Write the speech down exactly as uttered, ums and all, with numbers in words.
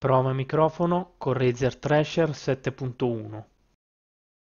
Prova microfono con Razer Thrasher sette punto uno.